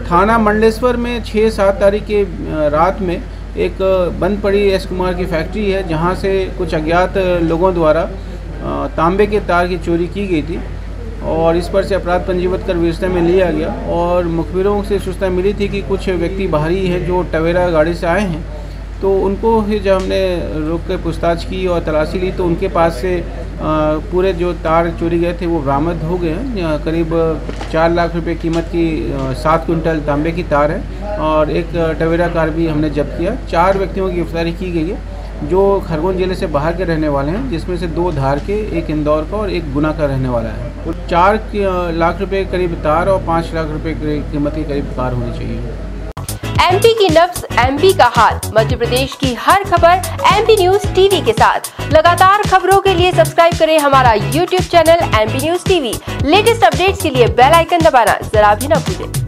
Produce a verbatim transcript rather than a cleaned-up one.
थाना मंडलेश्वर में छः सात तारीख के रात में एक बंद पड़ी एस कुमार की फैक्ट्री है, जहां से कुछ अज्ञात लोगों द्वारा तांबे के तार की चोरी की गई थी और इस पर से अपराध पंजीबद्ध कर विवेचना में लिया गया। और मुखबिरों से सूचना मिली थी कि कुछ व्यक्ति बाहरी हैं जो टवेरा गाड़ी से आए हैं, तो उनको ही जब हमने रोक कर पूछताछ की और तलाशी ली तो उनके पास से पूरे जो तार चोरी गए थे वो बरामद हो गए हैं। करीब चार लाख रुपए कीमत की सात कुंटल तांबे की तार है और एक टवेरा कार भी हमने जब्त किया। चार व्यक्तियों की गिरफ्तारी की गई है जो खरगोन जिले से बाहर के रहने वाले हैं, जिसमें से दो धार के, एक इंदौर का और एक गुना का रहने वाला है। चार लाख रुपए करीब तार और पाँच लाख रुपए कीमत की करीब कार होनी चाहिए। एमपी की नब्ज, एमपी का हाल, मध्य प्रदेश की हर खबर एमपी न्यूज टीवी के साथ। लगातार खबरों के लिए सब्सक्राइब करें हमारा YouTube channel MP news TV. Latest updates के लिए बेल आइकन दबाना जरा भी न भूलें।